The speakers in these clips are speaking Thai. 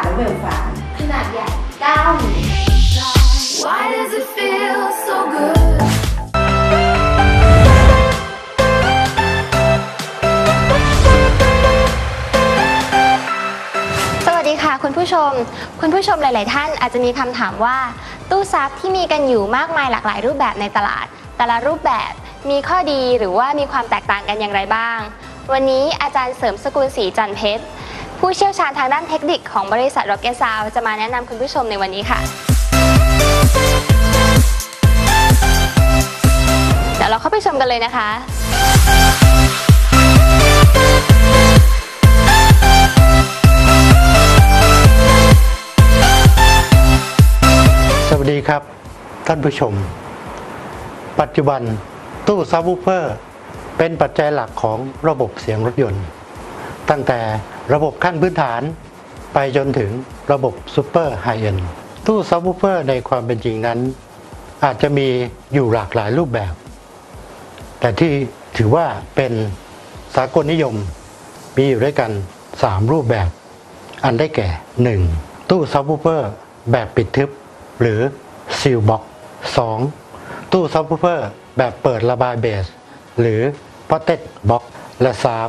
และเวลฟานขนาดใหญ่9 นิ้ว Why does it feel so good สวัสดีค่ะคุณผู้ชมหลายๆท่านอาจจะมีคำถามว่าตู้ซับที่มีกันอยู่มากมายหลากหลายรูปแบบในตลาดแต่ละรูปแบบมีข้อดีหรือว่ามีความแตกต่างกันอย่างไรบ้างวันนี้อาจารย์เสริมสกุลศรีจันทร์เพชรผู้เชี่ยวชาญทางด้านเทคนิคของบริษัท Rocket Sound จะมาแนะนำคุณผู้ชมในวันนี้ค่ะเดี๋ยวเราเข้าไปชมกันเลยนะคะสวัสดีครับท่านผู้ชมปัจจุบันตู้ซับวูฟเฟอร์เป็นปัจจัยหลักของระบบเสียงรถยนต์ตั้งแต่ระบบขั้นพื้นฐานไปจนถึงระบบซูเปอร์ไฮเอนด์ตู้ซับวูฟเฟอร์ในความเป็นจริงนั้นอาจจะมีอยู่หลากหลายรูปแบบแต่ที่ถือว่าเป็นสากลนิยมมีอยู่ด้วยกัน3รูปแบบอันได้แก่ 1. ตู้ซับวูฟเฟอร์แบบปิดทึบหรือซีลบ็อกซ์ 2. ตู้ซับวูฟเฟอร์แบบเปิดระบายเบสหรือพอตเต็ดบ็อกซ์และ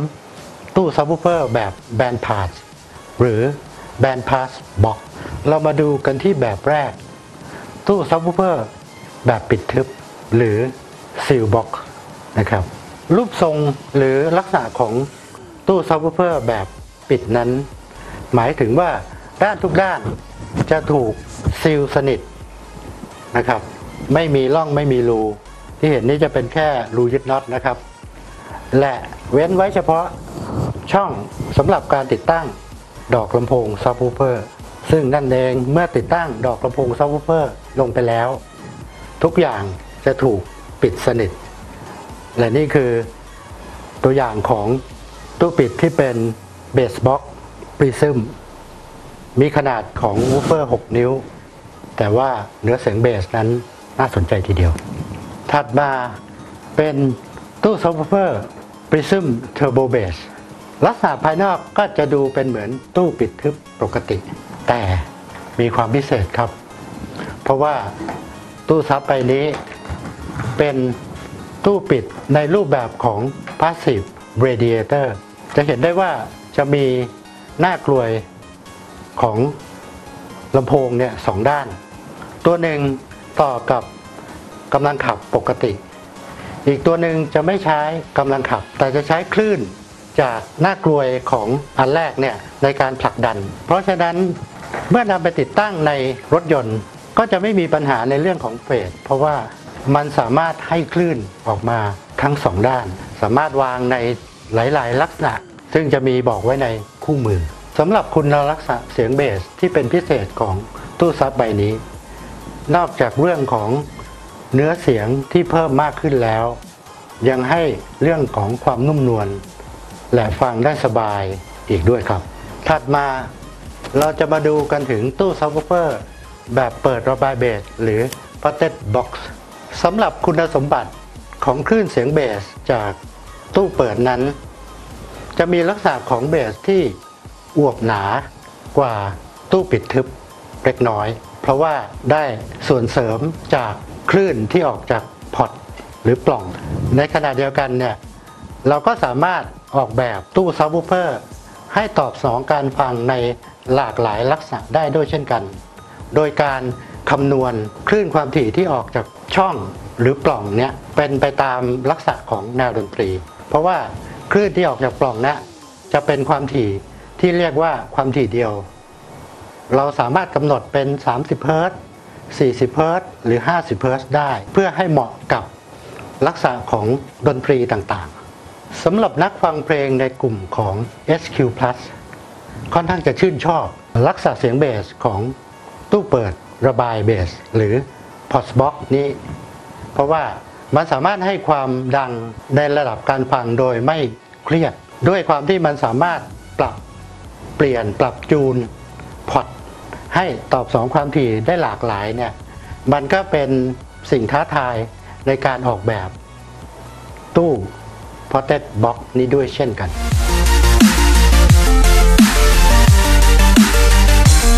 3. ตู้ซับวูฟเฟอร์แบบแบนด์พาสหรือแบนด์พาสบ็อกซ์เรามาดูกันที่แบบแรกตู้ซับวูฟเฟอร์แบบปิดทึบหรือซีลบ็อกซ์นะครับรูปทรงหรือลักษณะของตู้ซับวูฟเฟอร์แบบปิดนั้นหมายถึงว่าด้านทุกด้านจะถูกซีลสนิทนะครับไม่มีร่องไม่มีรูที่เห็นนี้จะเป็นแค่รูยึดน็อตนะครับและเว้นไว้เฉพาะช่องสำหรับการติดตั้งดอกลำโพงซับวูฟเฟอร์ซึ่งนั่นเองเมื่อติดตั้งดอกลำโพงซับวูฟเฟอร์ลงไปแล้วทุกอย่างจะถูกปิดสนิทและนี่คือตัวอย่างของตู้ปิดที่เป็นเบสบ็อกซ์ปริซึมมีขนาดของวูฟเฟอร์6 นิ้วแต่ว่าเนื้อเสียงเบสนั้นน่าสนใจทีเดียวถัดมาเป็นตู้ซับวูฟเฟอร์ปริซึมเทอร์โบเบสลักษณะภายนอกก็จะดูเป็นเหมือนตู้ปิดทึบปกติแต่มีความพิเศษครับเพราะว่าตู้ซับใบนี้เป็นตู้ปิดในรูปแบบของ Passive Radiator จะเห็นได้ว่าจะมีหน้ากลวยของลำโพงเนี่ย2 ด้านตัวหนึ่งต่อกับกำลังขับปกติอีกตัวหนึ่งจะไม่ใช้กำลังขับแต่จะใช้คลื่นจากหน้ากลวยของอันแรกเนี่ยในการผลักดันเพราะฉะนั้นเมื่อนำไปติดตั้งในรถยนต์ก็จะไม่มีปัญหาในเรื่องของเฟสเพราะว่ามันสามารถให้คลื่นออกมาทั้ง2 ด้านสามารถวางในหลายๆลักษณะซึ่งจะมีบอกไว้ในคู่มือสำหรับคุณลักษณะเสียงเบสที่เป็นพิเศษของตู้ซับใบนี้นอกจากเรื่องของเนื้อเสียงที่เพิ่มมากขึ้นแล้วยังให้เรื่องของความนุ่มนวลและฟังได้สบายอีกด้วยครับถัดมาเราจะมาดูกันถึงตู้ซับวูฟเฟอร์แบบเปิดระบายเบสหรือ Potted Box สำหรับคุณสมบัติของคลื่นเสียงเบสจากตู้เปิดนั้นจะมีลักษณะของเบสที่อวบหนากว่าตู้ปิดทึบเล็กน้อยเพราะว่าได้ส่วนเสริมจากคลื่นที่ออกจากพอตหรือปล่องในขณะเดียวกันเนี่ยเราก็สามารถออกแบบตู้ซับวูฟเฟอร์ให้ตอบสนองการฟังในหลากหลายลักษณะได้ด้วยเช่นกันโดยการคำนวณคลื่นความถี่ที่ออกจากช่องหรือปล่องเนี่ยเป็นไปตามลักษณะของแนวดนตรีเพราะว่าคลื่นที่ออกจากปล่องเนี่ยจะเป็นความถี่ที่เรียกว่าความถี่เดียวเราสามารถกำหนดเป็น30 เฮิรตซ์40 เฮิรตซ์หรือ50 เฮิรตซ์ได้เพื่อให้เหมาะกับลักษณะของดนตรีต่างๆสำหรับนักฟังเพลงในกลุ่มของ SQ+ ค่อนข้างจะชื่นชอบลักษณะเสียงเบสของตู้เปิดระบายเบสหรือ Postbox นี้เพราะว่ามันสามารถให้ความดังในระดับการฟังโดยไม่เครียดด้วยความที่มันสามารถปรับเปลี่ยนปรับจูนพอตให้ตอบสนองความถี่ได้หลากหลายเนี่ยมันก็เป็นสิ่งท้าทายในการออกแบบตู้ Potted Box นี้ด้วยเช่นกัน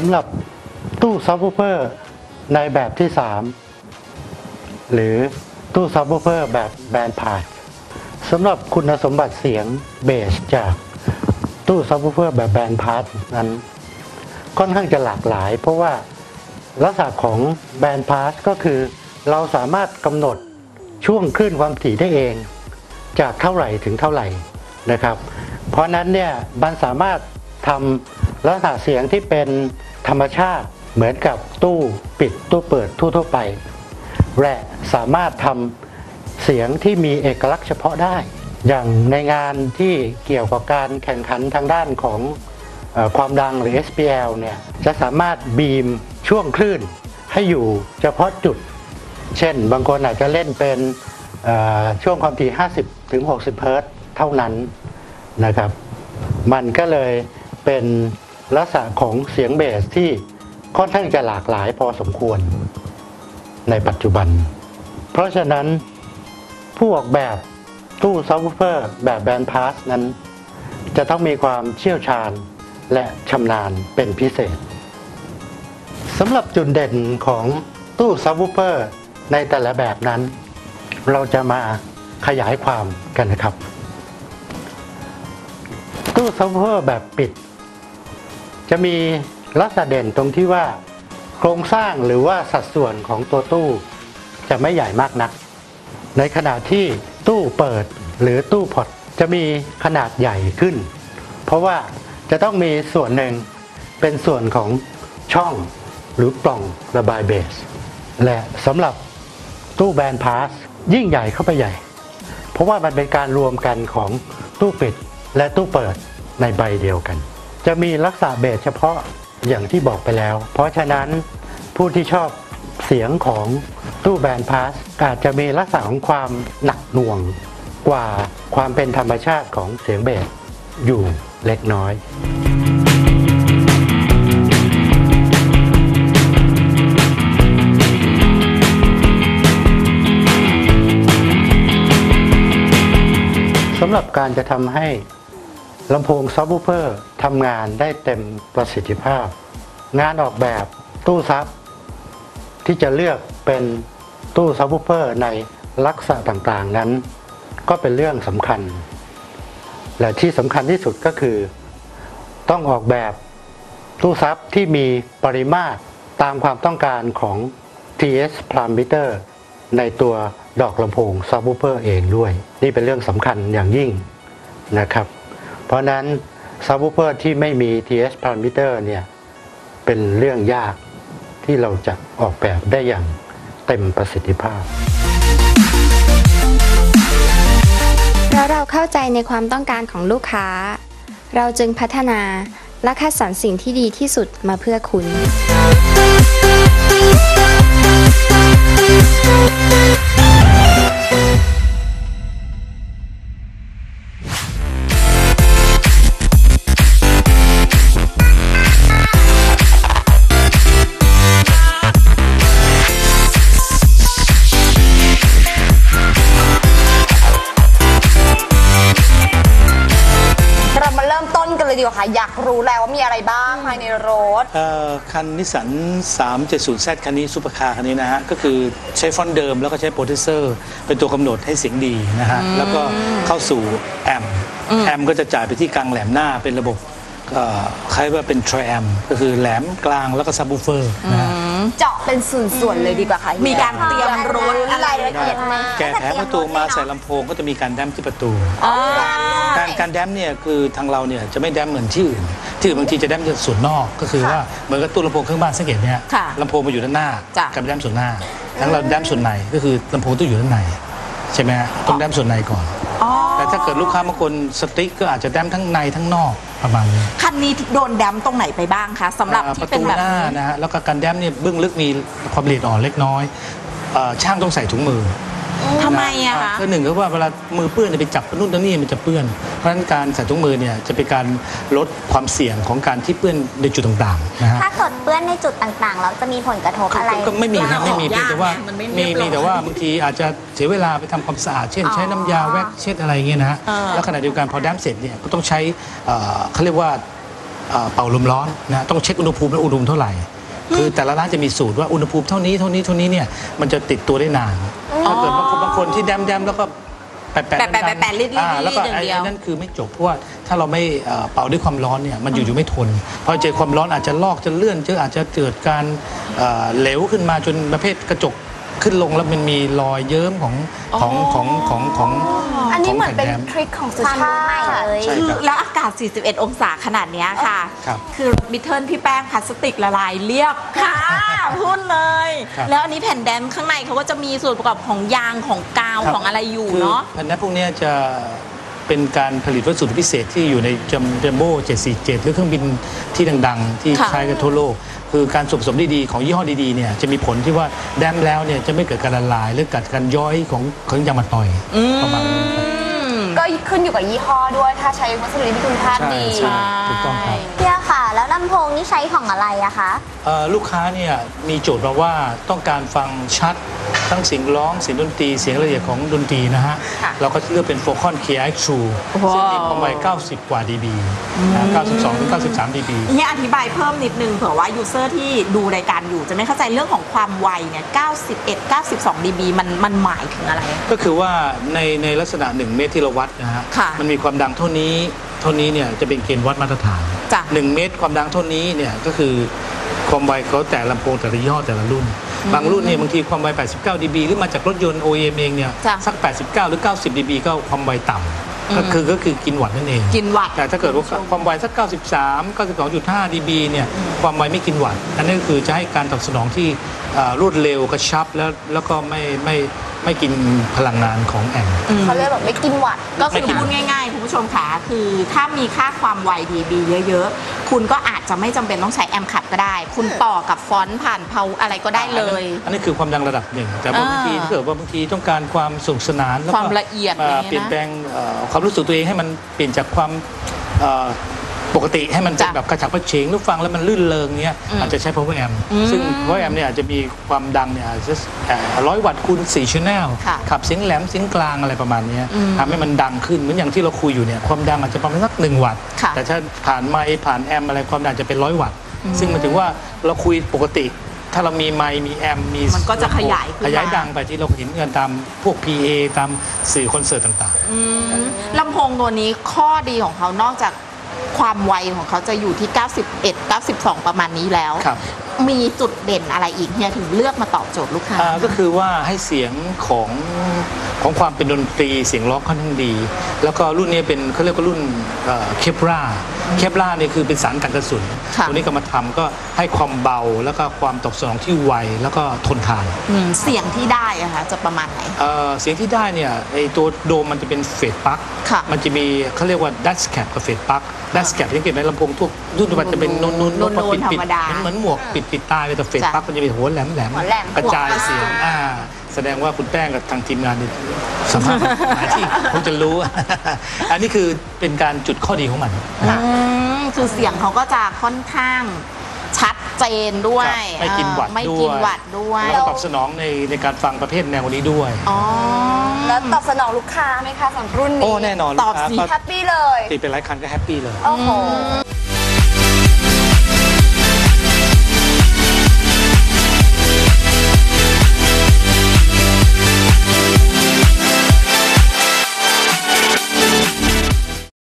ำหรับตู้ซับวูเฟอร์ในแบบที่ 3 หรือตู้ซับวูเฟอร์แบบแบนด์พาสสำหรับคุณสมบัติเสียงเบสจากตู้ซับวูเฟอร์แบบแบนด์พาสนั้นค่อนข้างจะหลากหลาย เพราะว่าลักษณะของแบนด์พาสก็คือเราสามารถกำหนดช่วงคลื่นความถี่ได้เองจากเท่าไหร่ถึงเท่าไหร่นะครับเพราะนั้นเนี่ยมันสามารถทำลักษณะเสียงที่เป็นธรรมชาติเหมือนกับตู้ปิดตู้เปิดทั่วไปและสามารถทำเสียงที่มีเอกลักษณ์เฉพาะได้อย่างในงานที่เกี่ยวกับการแข่งขันทางด้านของความดังหรือ SPL เนี่ยจะสามารถบีมช่วงคลื่นให้อยู่เฉพาะจุดเช่นบางคนอาจจะเล่นเป็นช่วงความถี่50 ถึง 60 เฮิรตซ์เท่านั้นนะครับมันก็เลยเป็นลักษณะของเสียงเบสที่ค่อนข้างจะหลากหลายพอสมควรในปัจจุบันเพราะฉะนั้นผู้ออกแบบตู้ซับวูเฟอร์แบบแบนด์พาสนั้นจะต้องมีความเชี่ยวชาญและชำนาญเป็นพิเศษสำหรับจุดเด่นของตู้ซับวูเฟอร์ในแต่ละแบบนั้นเราจะมาขยายความกันนะครับตู้ซับวูเฟอร์แบบปิดจะมีลักษณะเด่นตรงที่ว่าโครงสร้างหรือว่าสัดส่วนของตัวตู้จะไม่ใหญ่มากนักในขณะที่ตู้เปิดหรือตู้พอร์ตจะมีขนาดใหญ่ขึ้นเพราะว่าจะต้องมีส่วนหนึ่งเป็นส่วนของช่องหรือปล่องระบายเบสและสำหรับตู้แบนด์พาสยิ่งใหญ่เข้าไปใหญ่เพราะว่ามันเป็นการรวมกันของตู้ปิดและตู้เปิดในใบเดียวกันจะมีลักษณะเบสเฉพาะอย่างที่บอกไปแล้วเพราะฉะนั้นผู้ที่ชอบเสียงของตู้แบนด์พาสอาจจะมีลักษณะของความหนักหน่วงกว่าความเป็นธรรมชาติของเสียงเบสอยู่เล็กน้อยสำหรับการจะทำให้ลำโพงซับวูเฟอร์ทำงานได้เต็มประสิทธิภาพงานออกแบบตู้ซับที่จะเลือกเป็นตู้ซับวูเฟอร์ในลักษณะต่างๆนั้นก็เป็นเรื่องสำคัญและที่สำคัญที่สุดก็คือต้องออกแบบตู้ซับที่มีปริมาตรตามความต้องการของ TS parameter ในตัวดอกลำโพงซับวูเฟอร์เองด้วยนี่เป็นเรื่องสำคัญอย่างยิ่งนะครับเพราะนั้นซับวูเฟอร์ที่ไม่มี TS parameter เนี่ยเป็นเรื่องยากที่เราจะออกแบบได้อย่างเต็มประสิทธิภาพเพราะเราเข้าใจในความต้องการของลูกค้าเราจึงพัฒนาและคัดสรรสิ่งที่ดีที่สุดมาเพื่อคุณเลยดีกว่าค่ะอยากรู้แล้วว่ามีอะไรบ้างภายในรถคันนิสสัน 370Z คันนี้ซูเปอร์คาร์คันนี้นะฮะก็คือใช้ฟอนต์เดิมแล้วก็ใช้โปรดิวเซอร์เป็นตัวกำหนดให้เสียงดีนะฮะแล้วก็เข้าสู่แอมก็จะจ่ายไปที่กลางแหลมหน้าเป็นระบบคล้ายว่าเป็นทริแอมก็คือแหลมกลางแล้วก็ซับวูฟเฟอร์นะเจาะเป็นส่วนๆเลยดีกว่าค่ะมีการเตรียมรถอะไรละเอียดมากแกะแผงประตูมาใส่ลำโพงก็จะมีการแดมที่ประตูการแดมเนี่ยคือทางเราเนี่ยจะไม่แดมเหมือนที่อื่นบางทีจะแดมจากส่วนนอกก็คือว่าเหมือนกับตู้ลำโพงเครื่องบ้านสังเกตเนี่ยลำโพงมาอยู่ด้านหน้ากับแดมส่วนหน้าทั้งเราแดมส่วนในก็คือลำโพงต้องอยู่ด้านในใช่ไหมฮะต้องแดมส่วนในก่อนแต่ถ้าเกิดลูกค้าบางคนสติ๊กก็อาจจะแดมทั้งในทั้งนอกประมาณนี้คันนี้โดนแดมตรงไหนไปบ้างคะสำหรับที่เป็นแบบนี้นะฮะแล้วก็การแดมเนี่ยเบื้องลึกมีความละเอียดอ่อนเล็กน้อยช่างต้องใส่ถุงมือทำไมอะคะคือหนึ่งก็ว่าเวลามือเปื้อนไปจับนู่นนี่มันจะเปื้อนเพราะฉะนั้นการใส่ถุงมือเนี่ยจะเป็นการลดความเสี่ยงของการที่เปื้อนในจุดต่างๆนะฮะถ้าเกิดเปื้อนในจุดต่างๆแล้วจะมีผลกระทบอะไรก็ไม่มีครับไม่มีเพียงแต่ว่ามีแต่ว่าบางทีอาจจะเสียเวลาไปทำความสะอาดเช่นใช้น้ำยาแว็กเช็ดอะไรเงี้ยนะฮะแล้วขณะเดียวกันพอแดมเสร็จเนี่ยก็ต้องใช้เขาเรียกว่าเป่าลมร้อนนะต้องเช็คอุณหภูมิและอุณหภูมิเท่าไหร่คือแต่ละร้านจะมีสูตรว่าอุณหภูมิเท่านี้เนี่ยมันจะติดตัวได้นานถ้าเกิดบางคนที่แดมแล้วก็แปะรีดแล้วก็ไอ้นั่นคือไม่จบเพราะว่าถ้าเราไม่เป่าด้วยความร้อนเนี่ยมันอยู่ไม่ทนพอเจอความร้อนอาจจะลอกจะเลื่อนอาจจะเกิดการเหลวขึ้นมาจนประเภทกระจกขึ้นลงแล้วมันมีรอยเยิ้มของอันนี้เหมือนเป็นทริคของสุชาติเลยคือแล้วอากาศ 41 องศาขนาดนี้ค่ะคือบิทเทิลพี่แป้งพลาสติกละลายเรียบค่ะพูดเลยแล้วอันนี้แผ่นแดมข้างในเขาก็จะมีส่วนประกอบของยางของกาวของอะไรอยู่เนาะแผ่นแดมพวกนี้จะเป็นการผลิตวัสดุพิเศษที่อยู่ในจัมโบ้747หรือเครื่องบินที่ดังๆที่ใช้กันทั่วโลกคือการส่วนผสมดีๆของยี่ห้อดีๆเนี่ยจะมีผลที่ว่าแดมแล้วเนี่ยจะไม่เกิดการละลายหรือเกิดการย้อยของยางมะตอยประมาณนี้ก็ขึ้นอยู่กับยี่ห้อด้วยถ้าใช้วัสดุที่คุณภาพดีถูกต้องครับเนี่ยค่ะแล้วลำโพงนี่ใช้ของอะไรอะคะลูกค้าเนี่ยมีโจทย์มาว่าต้องการฟังชัดทั้งเสียงร้องเสียงดนตรีเสียงละเอียดของดนตรีนะฮะเราก็เลือกเป็น Focon KX True ซึ่งมีความไว90 กว่า dB 92 ถึง 93 dB นี่อธิบายเพิ่มนิดนึงเผื่อว่ายูเซอร์ที่ดูรายการอยู่จะไม่เข้าใจเรื่องของความไวเนี่ย91 92 dB มันหมายถึงอะไรก็คือว่าในลักษณะ1 เมตรที่เราวัดนะฮะมันมีความดังเท่านี้เนี่ยจะเป็นเกณฑ์วัดมาตรฐาน1 เมตรความดังเท่านี้เนี่ยก็คือความไวเขาแต่ลำโพงแต่ละยี่ห้อแต่ละรุ่นบางรุ่นเนี่ยบางทีความไว89 dB หรือมาจากรถยนต์ OEM เองเนี่ยสัก89 หรือ 90 dB ก็ความไวต่ำก็คือกินวัตต์นั่นเองกินวัตต์แต่ถ้าเกิดว่าความไวสัก93 92.5 dB เนี่ยความไวไม่กินวัตต์อันนี้ก็คือจะให้การตอบสนองที่รวดเร็วกระชับแล้วก็ไม่กินพลังงานของแอมป์เขาเรียกแบบไม่กินวัตต์ก็คือพูดง่ายๆคุณผู้ชมค่ะคือถ้ามีค่าความไว dB เยอะๆคุณก็อาจจะไม่จำเป็นต้องใช้แอมป์ขับก็ได้คุณต่อกับฟอนต์ผ่านเพาอะไรก็ได้เลยอันนี้คือความดังระดับหนึ่งแต่บางทีถ้าเกิดว่าบางทีต้องการความสนุกสนานแล้วความละเอียดเปลี่ยนแปลงความรู้สึกตัวเองให้มันเปลี่ยนจากความปกติให้มันเป็นแบบกระฉับกระเฉงหรือฟังแล้วมันลื่นเริงเนี้ยอาจจะใช้ power amp ซึ่ง power amp เนี่ยอาจจะมีความดังเนี่ยอาจจะ100 วัตต์คูณ4 channel ขับเสียงแหลมเสียงกลางอะไรประมาณนี้ทำให้มันดังขึ้นเหมือนอย่างที่เราคุยอยู่เนี่ยความดังอาจจะประมาณสัก1 วัตต์แต่ถ้าผ่านไมค์ผ่านแอมอะไรความดังจะเป็น100 วัตต์ซึ่งหมายถึงว่าเราคุยปกติถ้าเรามีไมค์มีแอมมีมันก็จะขยายดังไปที่เราเห็นกันตามพวก PA ตามสื่อคอนเสิร์ตต่างๆลำโพงตัวนี้ข้อดีของเขานอกจากความไวของเขาจะอยู่ที่91 92ประมาณนี้แล้วมีจุดเด่นอะไรอีกเนี่ยถึงเลือกมาตอบโจทย์ลูกค้าก็คือว่าให้เสียงของความเป็นดนตรีเสียงร้องค่อนข้างดีแล้วก็รุ่นนี้เป็นเขาเรียกว่ารุ่นเคปราเนี่ยคือเป็นสารกันกระสุนตัวนี้ก็มาทำก็ให้ความเบาแล้วก็ความตอบสนองที่ไวแล้วก็ทนทานเสียงที่ได้อะคะจะประมาณไหนเสียงที่ได้เนี่ยไอตัวโดมมันจะเป็นเฟดปลั๊กมันจะมีเขาเรียกว่าดัชแคปกับเฟดปลั๊กดัชแคปที่เก็บในลำโพงทุกรุ่นมันจะเป็นนุ่นๆพอปิดเหมือนหมวกปิดตาเลยแต่เฟดปลั๊กมันจะมีหัวแหลมกระจายเสียงแสดงว่าคุณแป้งกับทางทีมงานนี่สามารถหาที่คงจะรู้อันนี้คือเป็นการจุดข้อดีของมันคือเสียงเขาก็จะค่อนข้างชัดเจนด้วยไม่กินวัตต์ด้วยแล้วตอบสนองในการฟังประเภทแนวนี้ด้วยแล้วตอบสนองลูกค้าไหมคะสำหรับรุ่นนี้โอ้แน่นอนตอบสีแฮปปี้เลยติดเป็นหลายคันก็แฮปปี้เลยโอ้โห